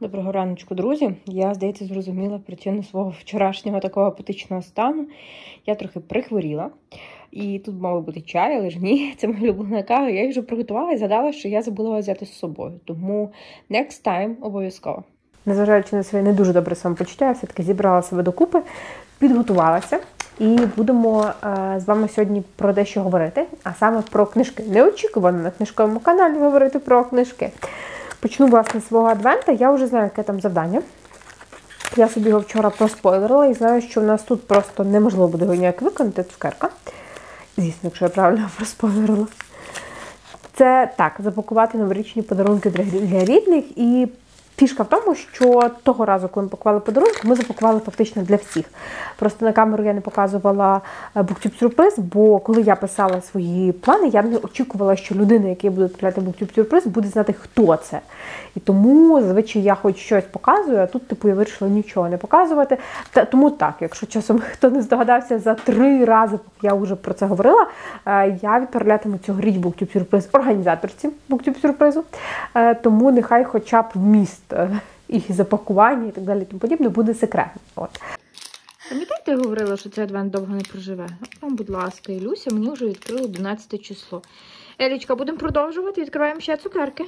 Доброго раночку, друзі. Я, здається, зрозуміла причину свого вчорашнього такого апатичного стану. Я трохи прихворіла. І тут мав бути чай, але ж ні, це моя улюблена кава. Я її вже приготувала і згадала, що я забула взяти з собою. Тому next time обов'язково. Незважаючи на своє не дуже добре самопочуття, я все-таки зібрала себе докупи, підготувалася. І будемо з вами сьогодні про дещо говорити, а саме про книжки. Неочікувано на книжковому каналі говорити про книжки. Почну, власне, з свого адвента. Я вже знаю, яке там завдання. Я собі його вчора проспойлерила і знаю, що в нас тут просто неможливо буде його ніяк виконати, цукерка. Звісно, якщо я правильно проспойлерила. Це так, запакувати новорічні подарунки для рідних. І фішка в тому, що того разу, коли ми пакували подарунки, ми запакували фактично для всіх. Просто на камеру я не показувала BookTube-сюрприз, бо коли я писала свої плани, я не очікувала, що людина, яка буде відправляти BookTube-сюрприз, буде знати, хто це. І тому, зазвичай, я хоч щось показую, а тут, я вирішила нічого не показувати. Тому так, якщо часом хто не здогадався, за 3 рази, поки я вже про це говорила, я відправлятиму цьогоріч BookTube-сюрприз організаторці BookTube-сюрпризу. Тому нехай хоча б вміст і запакування і так далі, тому подібне буде секретно. От. Пам'ятаєте, я говорила, що цей адвент довго не проживе? От вам, будь ласка, Ілюся, мені вже відкрило 11 число. Елічка, будемо продовжувати, відкриваємо ще цукерки.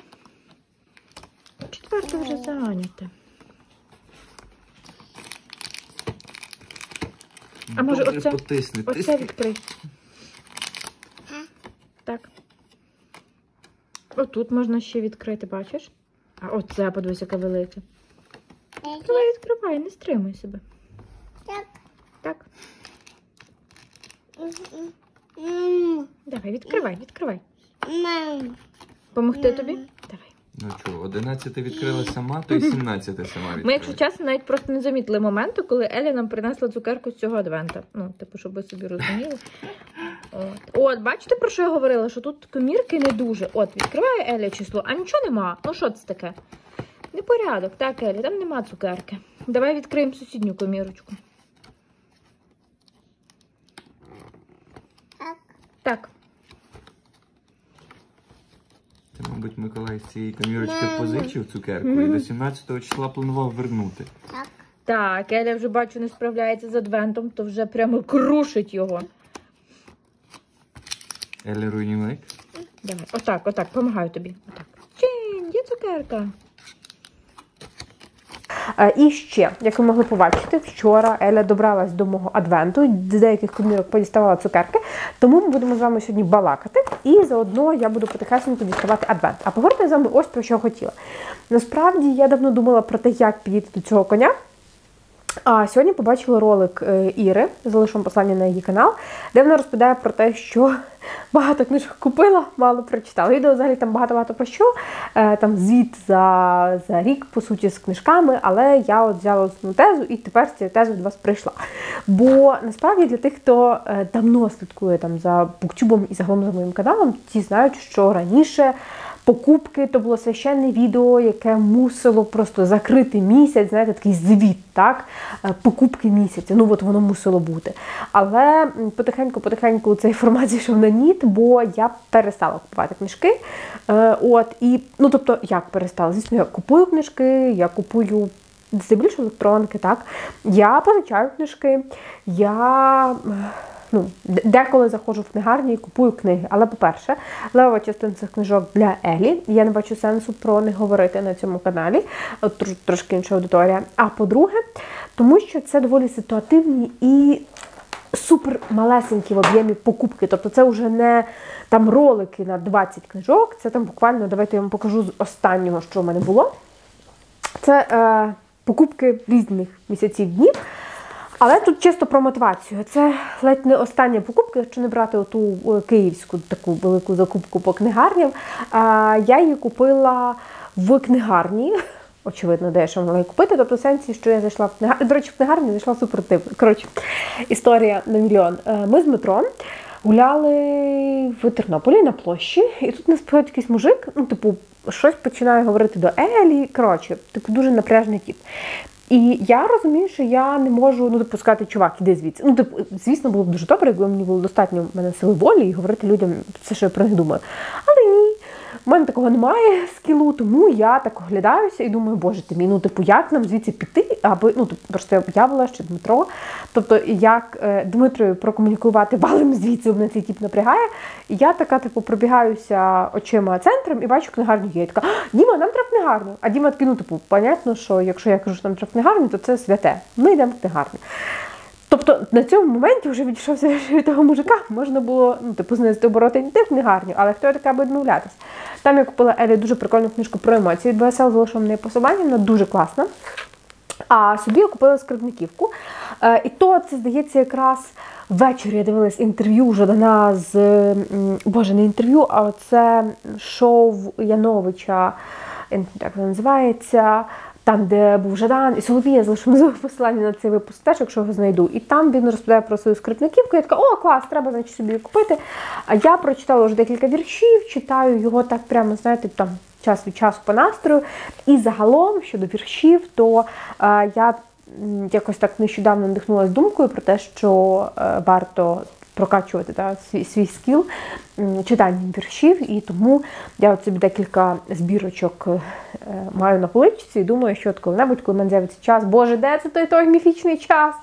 4 вже зайняте. А може оце відкрий? Так. Отут можна ще відкрити, бачиш? А оце, подивись, яке велике. Давай відкривай, не стримуй себе. Так. Так. Давай, відкривай. Помогти тобі? Давай. Ну що, 11 відкрила сама, то й 17 сама відкрила. Ми, якщо чесно, навіть просто не замітили моменту, коли Еля нам принесла цукерку з цього адвента. Ну, щоб ви собі розуміли. От, бачите, про що я говорила? Що тут комірки не дуже. От, відкриває Еля число, а нічого нема. Ну, що це таке? Непорядок. Так, Еля, там нема цукерки. Давай відкриємо сусідню комірочку. Так. Це, мабуть, Миколай з цієї комірочки позичив цукерку і до 17 числа планував вернути. Так, Еля вже, бачу, не справляється з адвентом, то вже прямо крушить його. Еля руйнівник. Давай, отак, помагаю тобі. Отак. Чин, є цукерка. І ще, як ви могли побачити, вчора Еля добралась до мого адвенту, з деяких комірок подіставала цукерки, тому ми будемо з вами сьогодні балакати, і заодно я буду потихесенько діставати адвент. А поговорити з вами ось про що хотіла. Насправді, я давно думала про те, як підійти до цього коня. А сьогодні побачила ролик Іри, залишу вам послання на її канал, де вона розповідає про те, що багато книжок купила, мало прочитала. Відео взагалі там багато-багато про що, там звіт за рік, по суті, з книжками, але я от взяла основну тезу і тепер з цією тезою до вас прийшла. Бо насправді для тих, хто давно слідкує там за BookTube і загалом за моїм каналом, ті знають, що раніше покупки – то було священне відео, яке мусило просто закрити місяць, знаєте, такий звіт, так? Покупки місяця, ну от воно мусило бути. Але потихеньку ця інформація йшов на ніт, бо я перестала купувати книжки. Тобто, як перестала? Звісно, я купую книжки, я купую більше електронки, так? Я позичаю книжки, деколи заходжу в книгарні і купую книги. Але, по-перше, левова частина цих книжок для Елі. Я не бачу сенсу про них говорити на цьому каналі. Трошки інша аудиторія. А по-друге, тому що це доволі ситуативні і супер малесенькі в об'ємі покупки. Тобто це вже не там ролики на 20 книжок, це там буквально, давайте я вам покажу з останнього, що в мене було. Це покупки різних місяців, днів. Але тут чисто про мотивацію. Це ледь не остання покупка, якщо не брати оту київську таку велику закупку по книгарням. Я її купила в книгарні. Очевидно, де я ще могла її купити. Тобто в сенсі, що я зайшла в книгарню. До речі, в книгарню зайшла супер дивно. Коротше, історія на мільйон. Ми з Дмитром гуляли в Тернополі на площі. І тут нас приходить якийсь мужик, щось починає говорити до Елі. Коротше, дуже напряжний тип. І я розумію, що я не можу, сказати, чувак, іди звідси. Звісно, було б дуже добре, якби мені було достатньо в мене сили волі і говорити людям все, що я про них думаю. Але ні. У мене такого немає скілу, тому я так оглядаюся і думаю, боже ти мій, ну, типу, як нам звідси піти, аби, ну, просто я була ще Дмитро, тобто, як Дмитрові прокомунікувати валим звідси, мене цей тип напрягає, і я така, типу, пробігаюся очима центром і бачу книгарню є. Я така, Діма, нам треба книгарню. А Діма такий, ну, типу, понятно, що якщо я кажу, що нам треба книгарню, то це святе. Ми йдемо в книгарню. Тобто на цьому моменті вже відійшовся від того мужика, можна було, ну, типу, знизити обороти і йти в книгарню, але хто я така аби відмовлятись. Там я купила Елі дуже прикольну книжку про емоції від БСЛ, залишила мені посилання, вона дуже класна. А собі я купила скарбниківку. І то, це, здається, якраз ввечері я дивилась інтерв'ю Жадана з, боже, не інтерв'ю, а це шоу Яновича, як воно називається, там, де був Жадан, і Соловія, залишимо посилання на цей випуск теж, якщо його знайду. І там він розповідає про свою скрипниківку. Я така, о, клас, треба, значить, собі купити. А я прочитала вже декілька віршів, читаю його так прямо, знаєте, там, час від часу по настрою. І загалом, щодо віршів, то я якось так нещодавно надихнулася думкою про те, що варто прокачувати свій скіл читанням віршів, і тому я от собі декілька збірочок маю на поличці і думаю, що от коли-небудь, коли в мене з'явиться час, боже, де це той міфічний час,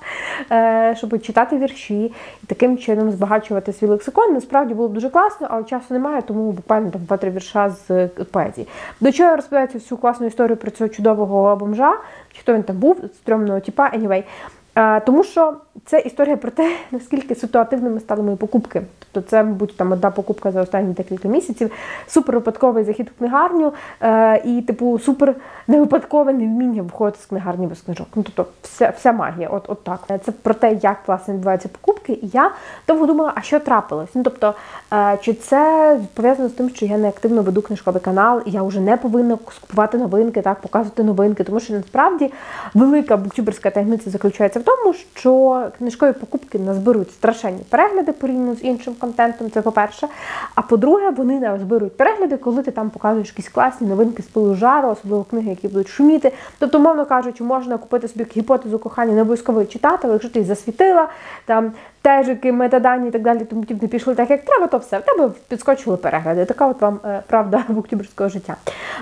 щоб читати вірші і таким чином збагачувати свій лексикон. Насправді було б дуже класно, але часу немає, тому буквально там 2-3 вірша з поезії. До чого я розповідаю цю всю класну історію про цього чудового бомжа, чи хто він там був, стрьомного типа, anyway. Тому що це історія про те, наскільки ситуативними стали мої покупки. Тобто це, мабуть, там одна покупка за останні декілька місяців, супер випадковий захід в книгарню і, типу, супер невипадкове невміння виходити з книгарні без книжок. Ну, тобто вся магія, от так. Це про те, як, власне, відбуваються покупки. І я довго думала, а що трапилось? Ну, тобто, чи це пов'язано з тим, що я не активно веду книжковий канал, і я вже не повинна скупувати новинки, так, показувати новинки, тому що, насправді, велика буктюберська таємниця заключається в тому, що книжкові покупки назберуть страшенні перегляди порівняно з іншим контентом, це по-перше. А по-друге, вони назберуть перегляди, коли ти там показуєш якісь класні новинки з пилу жару, особливо книги, які будуть шуміти. Тобто, мовно кажучи, можна купити собі гіпотезу кохання, не обов'язково читати, але якщо ти її засвітила, там тежики, метадані і так далі, тому не пішли так, як треба, то все, в тебе підскочили перегляди. Така от вам правда буктюберського життя.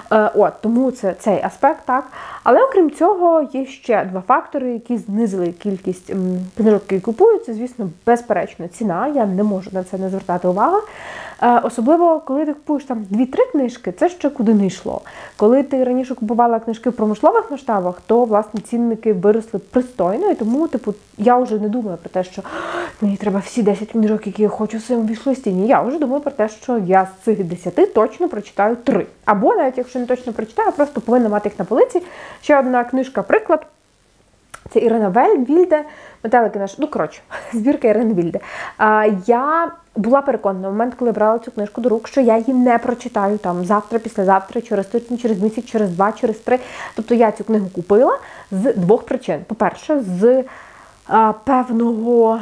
Тому це цей аспект, так. Але окрім цього, є ще два фактори, які знизили кількість книжок, які купуються. Звісно, безперечно, ціна, я не можу на це не звертати увагу. Особливо, коли ти купуєш там 2-3 книжки, це ще куди не йшло. Коли ти раніше купувала книжки в промислових масштабах, то, власне, цінники виросли пристойно, і тому, типу, я вже не думаю про те, що мені треба всі 10 книжок, які я хочу в своєму вішлисті. Ні, я вже думаю про те, що я з цих 10 точно прочитаю 3. Або, навіть якщо не точно прочитаю, просто повинна мати їх на полиці. Ще одна книжка, приклад. Це Ірина Вільде, метелики наші, збірка Ірини Вільде. Я була переконана в момент, коли брала цю книжку до рук, що я її не прочитаю там завтра, післязавтра, через тиждень, через місяць, через 2, через 3. Тобто я цю книгу купила з двох причин. По-перше, з певного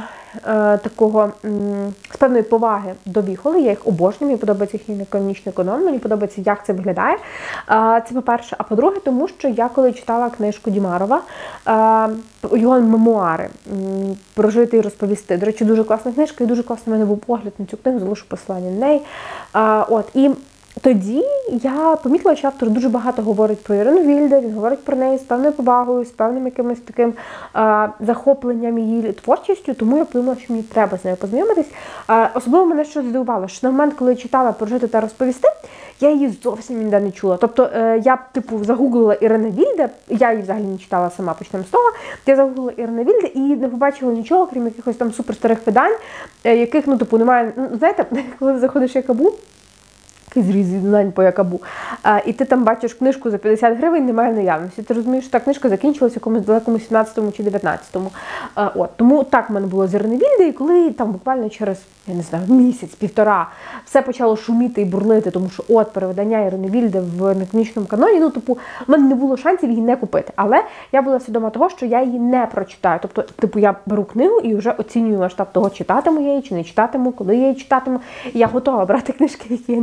з певної поваги до Віхоли, я їх обожнюю, мені подобається їхній канонічний канон, мені подобається, як це виглядає. Це по-перше. А по-друге, тому що я коли читала книжку Дімарова, його мемуари «Прожити і розповісти». До речі, дуже класна книжка і дуже класний в мене був погляд на цю книгу, залишу посилання на неї. І тоді я помітила, що автор дуже багато говорить про Ірину Вільде, він говорить про неї з певною повагою, з певним якимось таким захопленням її творчістю, тому я подумала, що мені треба з нею познайомитись. Особливо мене щось здивувало, що на момент, коли я читала «Прожити та розповісти», я її зовсім ніде не чула. Тобто я, загуглила Ірина Вільде, я її взагалі не читала сама, почнемо з того, я загуглила Ірина Вільде і не побачила нічого, крім якихось там суперстарих видань, яких, немає, знаєте, коли заходиш в Якабу, зрізань по Якабу, і ти там бачиш книжку за 50 гривень, немає наявності. Ти розумієш, що та книжка закінчилася в якомусь далекому 17-му чи 19-му. Тому так в мене було з Ірини Вільде, і коли там буквально через, я не знаю, місяць-півтора все почало шуміти і бурлити, тому що перевидання Ірини Вільде в неканонічному каноні, в мене не було шансів її не купити. Але я була свідома того, що я її не прочитаю. Тобто, я беру книгу і вже оцінюю масштаб того, читатиму я її чи не читатиму, коли я її читатиму. І я готова брати книжки, які я не читаю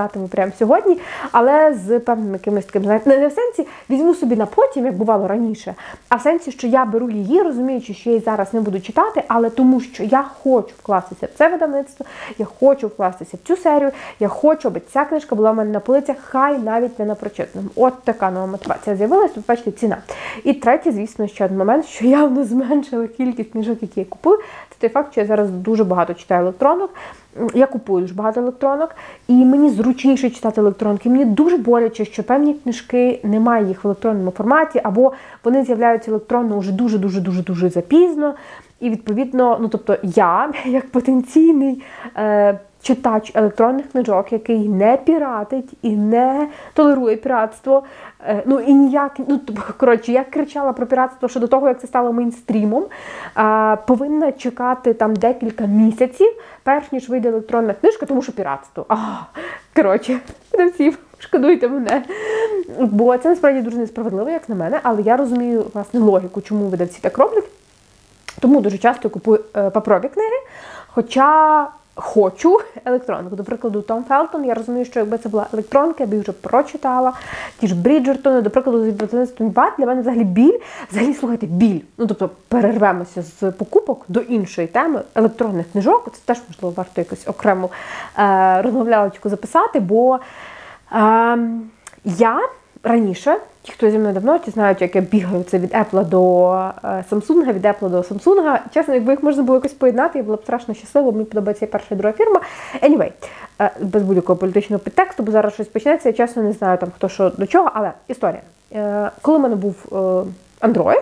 читатиму прямо сьогодні, але з певним якимось таким, знаєте, не в сенсі візьму собі на потім, як бувало раніше, а в сенсі, що я беру її, розуміючи, що я її зараз не буду читати, але тому, що я хочу вкластися в це видавництво, я хочу вкластися в цю серію, я хочу, аби ця книжка була в мене на полицях, хай навіть не на прочитаному. От така нова мотивація з'явилася, тут бачите, ціна. І третє, звісно, ще один момент, що явно зменшила кількість книжок, які я купую, це той факт, що я зараз дуже багато читаю електронок. Я купую дуже багато електронок, і мені зручніше читати електронки. Мені дуже боляче, що певні книжки, немає їх в електронному форматі, або вони з'являються електронно вже дуже-дуже-дуже запізно. І, відповідно, ну, тобто я, як потенційний читач електронних книжок, який не піратить і не толерує піратство, ну і ніяк, ну, коротше, я кричала про піратство ще до того, як це стало мейнстрімом, повинна чекати там декілька місяців, перш ніж вийде електронна книжка, тому що піратство. Коротше, всі шкодуйте мене. Бо це насправді дуже несправедливо, як на мене, але я розумію, власне, логіку, чому видавці так роблять. Тому дуже часто купую паперові книги, хоча хочу електронку. До прикладу, Том Фелтон, я розумію, що якби це була електронка, я б її вже прочитала. Ті ж Бріджертони, до прикладу, з видавництвом Ват, для мене взагалі біль. Взагалі, слухайте, біль. Ну, тобто, перервемося з покупок до іншої теми електронних книжок. Це теж, можливо, варто якусь окрему розмовлялочку записати, бо я раніше, ті, хто зі мною давно, ті знають, як я бігаю це від Apple до Samsung, від Apple до Samsung. Чесно, якби їх можна було якось поєднати, я була б страшно щаслива, мені подобається і перша, і друга фірма. Anyway, без будь-якого політичного підтексту, бо зараз щось почнеться, я чесно не знаю там хто що до чого, але історія. Коли в мене був Android,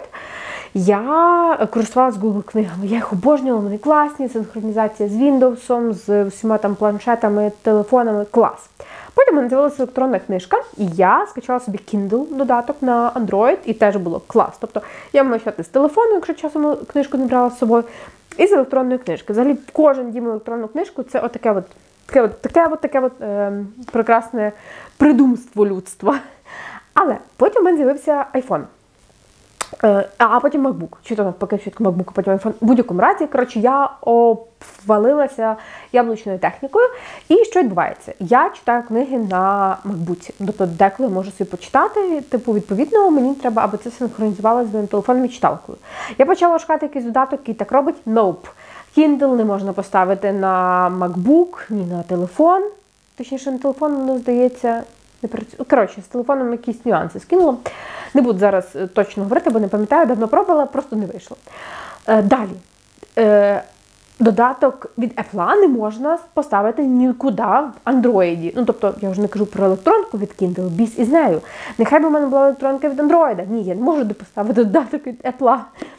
я користувалася Google книгами, я їх обожнювала, вони класні, синхронізація з Windows, з всіма там планшетами, телефонами, клас. Потім мене з'явилася електронна книжка, і я скачала собі Kindle додаток на Android, і теж було клас. Тобто я могла читати з телефону, якщо часом книжку не брала з собою, і з електронної книжки. Взагалі, кожен дім електронну книжку – це таке прекрасне придумство людства. Але потім в мене з'явився iPhone. А потім MacBook. Чи то навпаки спочатку MacBook, а потім iPhone. В будь-якому разі, коротше, я обвалилася яблучною технікою. І що відбувається? Я читаю книги на MacBook. Тобто деколи можу собі почитати. Типу, відповідно, мені треба, аби це синхронізувалося з моїм телефоном і читалкою. Я почала шукати якийсь додаток, який так робить. Nope. Kindle не можна поставити на MacBook, ні на телефон. Точніше, на телефон, воно, здається, не працює. Коротше, з телефоном якісь нюанси скинула. Не буду зараз точно говорити, бо не пам'ятаю, давно пробувала, просто не вийшло. Далі. Додаток від Apple не можна поставити нікуди в Android. Ну, тобто, я вже не кажу про електронку від Kindle, біс із нею. Нехай би в мене була електронка від Android. Ні, я не можу поставити додаток від Apple.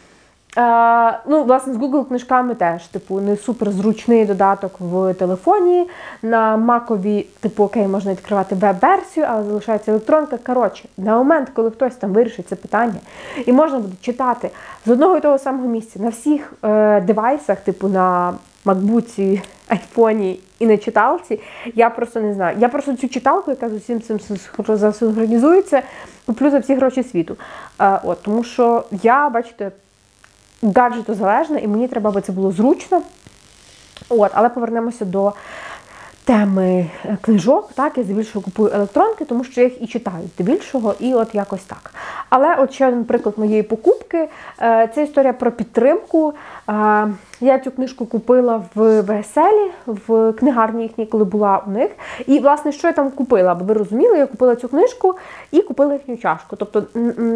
Ну, власне, з Google книжками теж, типу, не супер зручний додаток в телефоні. На Макові, типу, окей, можна відкривати веб-версію, але залишається електронка. Коротше, на момент, коли хтось там вирішить це питання, і можна буде читати з одного і того самого місця на всіх девайсах, типу на MacBook, айфоні і на читалці, я просто не знаю. Я просто цю читалку, яка з усім цим засинхронізується, куплю за всі гроші світу. Тому що я, бачите, гаджетозалежна, і мені треба, аби це було зручно. Але повернемося до теми книжок. Так, я здебільшого купую електронки, тому що я їх і читаю здебільшого, і от якось так. Але от ще один приклад моєї покупки. Це історія про підтримку. Я цю книжку купила в ВСЛі, в книгарні їхній, коли була у них. І, власне, що я там купила? Аби ви розуміли, я купила цю книжку і купила їхню чашку. Тобто,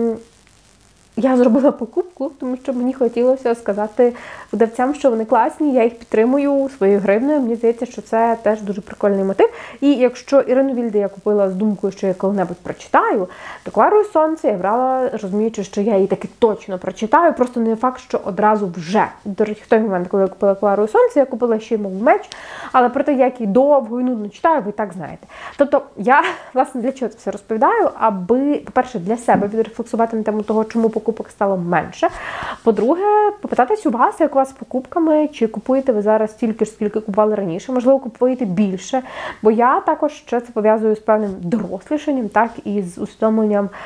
я зробила покупку, тому що мені хотілося сказати видавцям, що вони класні, я їх підтримую своєю гривнею. Мені здається, що це теж дуже прикольний мотив. І якщо Ірину Вільде я купила з думкою, що я коли-небудь прочитаю, то «Клару і сонце» я брала, розуміючи, що я її таки точно прочитаю, просто не факт, що одразу вже. До речі, в той момент, коли я купила «Клару і сонце», я купила ще й «Мов меч», але про те, як її довго і нудно читаю, ви і так знаєте. Тобто я, власне, для чого це все розповідаю? Аби, по-перше, для себе відрефлексувати на тему того, чому покупок стало менше. По-друге, попитатись у вас, як у вас з покупками, чи купуєте ви зараз стільки ж, скільки купували раніше, можливо, купуєте більше, бо я також ще це пов'язую з певним дорослішанням, так, і з усвідомленням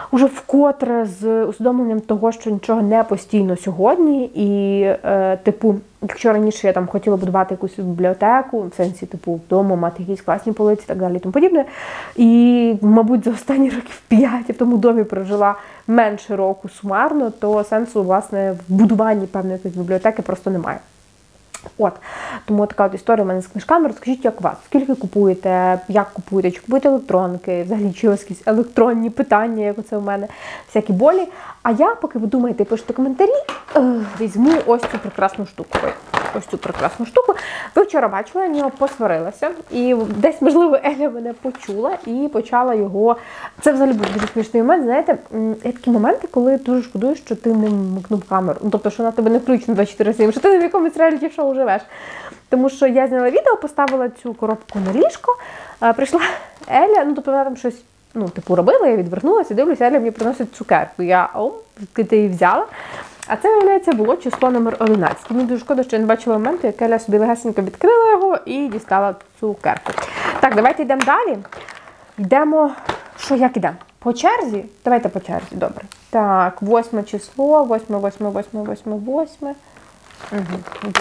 уже вкотре з усвідомленням того, що нічого не постійно сьогодні. І, типу, якщо раніше я там хотіла будувати якусь бібліотеку, в сенсі, типу, вдома мати якісь класні полиці і так далі і тому подібне. І, мабуть, за останні років 5 я в тому домі прожила менше року сумарно, то сенсу, власне, в будуванні певної бібліотеки просто немає. От, тому така от історія в мене з книжками. Розкажіть, як у вас? Скільки купуєте, як купуєте, чи купуєте електронки, взагалі, чи у вас якісь електронні питання, як оце у мене, всякі болі. А я, поки ви думаєте і пишете коментарі, візьму ось цю прекрасну штуку. Ось цю прекрасну штуку. Ви вчора бачили, я нього посварилася. І десь, можливо, Еля мене почула і почала його... Це взагалі був дуже смішний момент. Знаєте, є такі моменти, коли дуже шкодуєш, що ти не вмикнув камеру. Ну, тобто, що вона тебе не включена 24/7, що ти не в якомусь реаліті-шоу живеш. Тому що я зняла відео, поставила цю коробку на ліжко, прийшла Еля, ну, тобто вона там щось, ну, типу, робила, я відвернулася, дивлюся, Еля мені приносить цукерку. Я, ти її взяла. А це, виявляється, було число номер 11. Мені дуже шкода, що я не бачила моменту, як Еля собі легесенько відкрила його і дістала цукерку. Так, давайте йдемо далі. Йдемо, що, як йдемо? По черзі? Давайте по черзі, добре. Так, 8 число, 8. Є.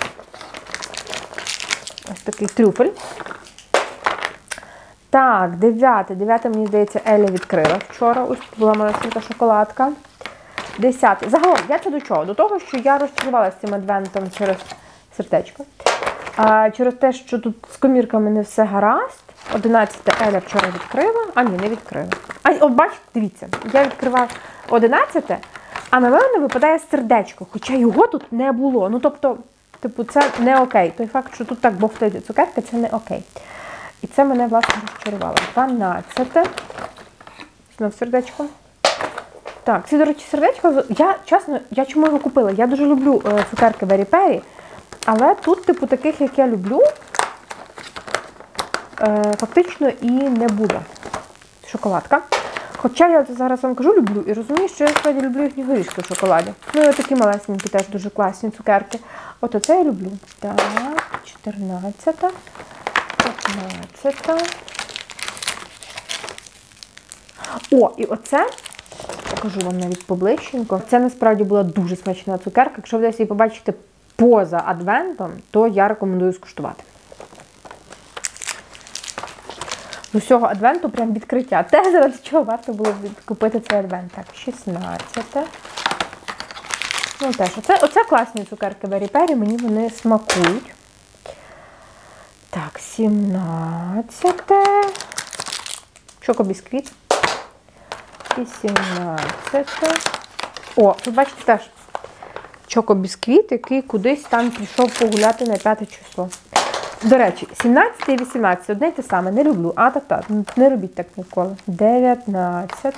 Ось такий трюфель. Так, 9, мені здається, Еля відкрила вчора. Ось тут була малесенька шоколадка. 10. Загалом, я це до чого? До того, що я розчарувалася цим адвентом через сердечко. Через те, що тут з комірками не все гаразд. 11 Еля вчора відкрила. А, ні, не відкрила. От бачите, дивіться, я відкривав 11, а на мене випадає сердечко, хоча його тут не було. Ну, тобто, типу, це не окей. Той факт, що тут так бовтають цукерки, це не окей. І це мене, власне, розчарувало. 12. Знов сердечко. Так, це, до речі, сердечко, я чому його купила? Я дуже люблю цукерки Very Perry, але тут, типу, таких, як я люблю, фактично і не буде. Шоколадка. Хоча я зараз вам кажу, люблю, і розумію, що я справді люблю їхні горішки в шоколаді. Ну, і такі малесенькі теж дуже класні цукерки. От оце я люблю. Так, 14, 15. О, і оце, покажу вам навіть поближченько. Це насправді була дуже смачна цукерка. Якщо ви десь її побачите поза адвентом, то я рекомендую скуштувати. З усього адвенту прям відкриття. Те, заради чого варто було купити цей адвент. Так, 16. Ну теж, оце класні цукерки Very Perry, мені вони смакують. Так, 17. Чокобісквіт. 18. О, тут бачите теж чокобісквіт, який кудись там пішов погуляти на 5 число. До речі, 17 і 18, одне й те саме, не люблю. Так, не робіть так ніколи. 19.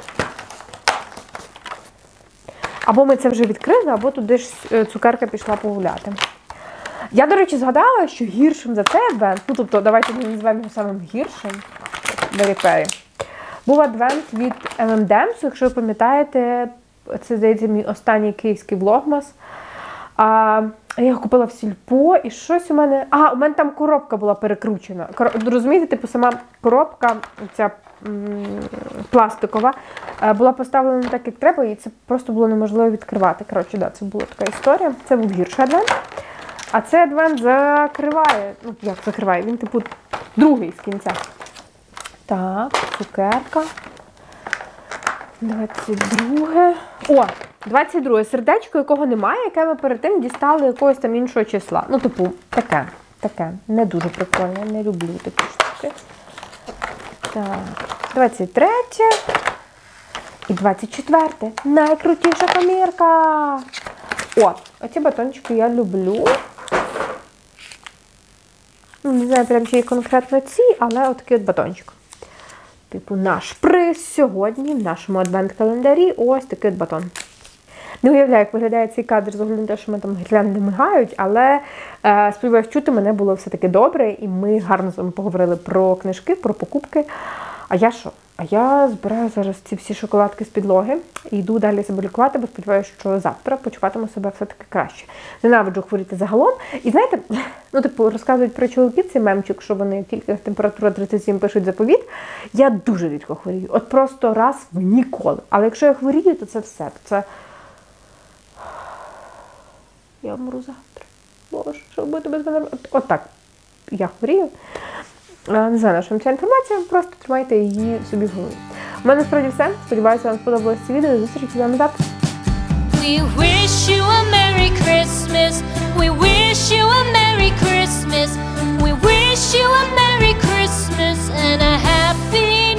Або ми це вже відкрили, або туди ж цукерка пішла погуляти. Я, до речі, згадала, що гіршим за цей адвент, ну, тобто, давайте ми називаємо його самим гіршим, Very Perry, був адвент від M&M's, якщо ви пам'ятаєте, це, здається, мій останній київський влогмас. Я його купила в сільпо, і щось у мене... у мене там коробка була перекручена. Розумієте, типу, сама коробка, ця пластикова, була поставлена не так, як треба, і це просто було неможливо відкривати. Коротше, да, це була така історія. Це був гірший адвент. А цей адвент закриває, ну, як закриває, він, типу, другий з кінця. Так, цукерка. 22. О, 22 сердечко, якого немає, яке ми перед тим дістали якогось там іншого числа. Ну, типу, таке. Не дуже прикольне, не люблю такі штуки. Так, 23. І 24. Найкрутіша комірка. О, оці батончики я люблю. Ну, не знаю, прям ще й конкретно ці, але отакий от батончик. Типу, наш приз сьогодні в нашому адвент-календарі ось такий от батон. Не уявляю, як виглядає цей кадр, з огляду на те, що ми там гірлянди мигають, але сподіваюсь, чути мене було все-таки добре, і ми гарно з вами поговорили про книжки, про покупки. А я що? А я збираю зараз ці всі шоколадки з підлоги і йду далі себе лікувати, бо сподіваюся, що завтра почуватиму себе все-таки краще. Ненавиджу хворіти загалом. І знаєте, розказують про чоловіків цей мемчик, що вони тільки температура 37 пишуть заповіт. Я дуже рідко хворію. От просто раз в ніколи. Але якщо я хворію, то це все. Це... Я вмру завтра. Боже, що робити без мене? От так. Я хворію. Не знаю, на що вам ця інформація, просто тримайте її собі в голові. У мене насправді все. Сподіваюся, вам сподобалось це відео. Зустрічі з вами завтра. We wish you a Merry Christmas. We wish you a Merry Christmas. We wish you a Merry Christmas and a Happy